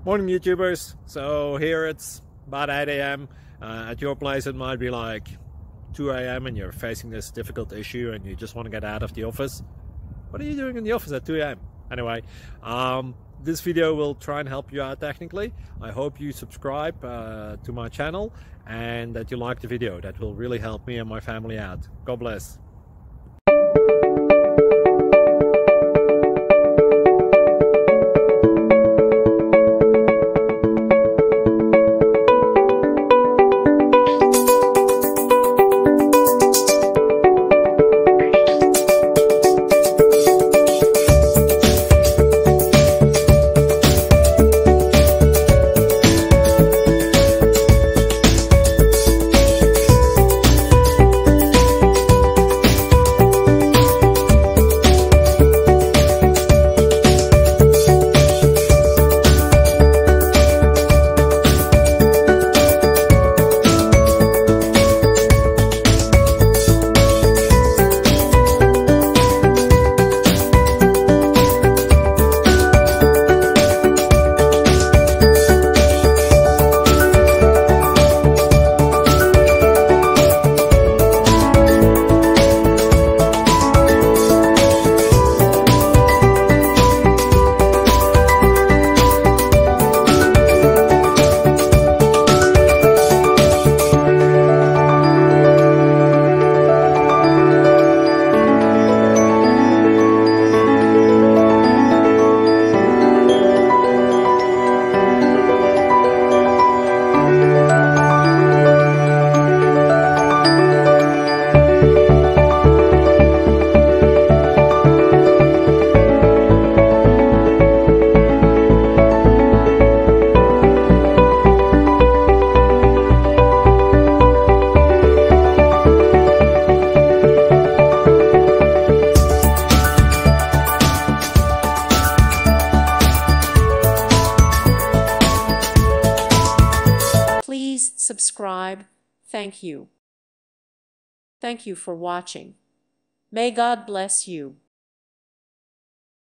Morning YouTubers. So here it's about 8 a.m. At your place it might be like 2 a.m. and you're facing this difficult issue and you just want to get out of the office. What are you doing in the office at 2 a.m.? Anyway, this video will try and help you out technically. I hope you subscribe to my channel and that you like the video. That will really help me and my family out. God bless. Please subscribe. Thank you. Thank you for watching. May God bless you.